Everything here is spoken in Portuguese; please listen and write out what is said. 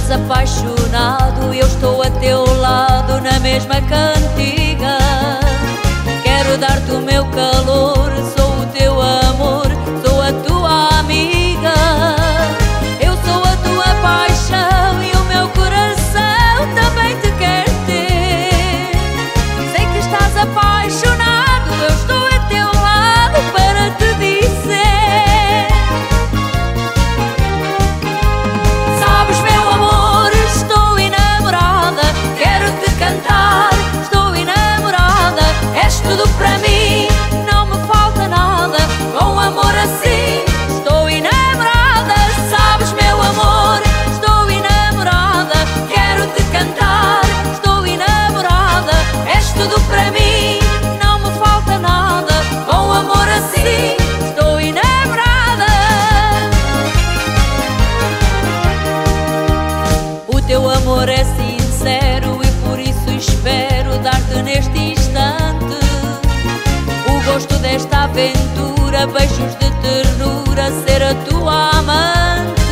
estás apaixonado e eu estou a teu lado na mesma cantiga. Quero dar-te o meu calor, sou o teu amor, sou a tua amiga. Eu sou a tua paixão e o meu coração também te quer ter. Sei que estás apaixonado, eu estou a teu lado para te dizer. Sabes, meu amor, estou enamorada, quero-te cantar, estou enamorada. És tudo para mim, não me falta nada, com amor assim estou enamorada. Sabes, meu amor, estou enamorada, quero-te cantar, estou enamorada. És tudo para mim, não me falta nada, com amor assim estou enamorada. O teu amor é sincero e por isso espero dar-te neste instante o gosto desta aventura, beijos de ternura, ser a tua amante.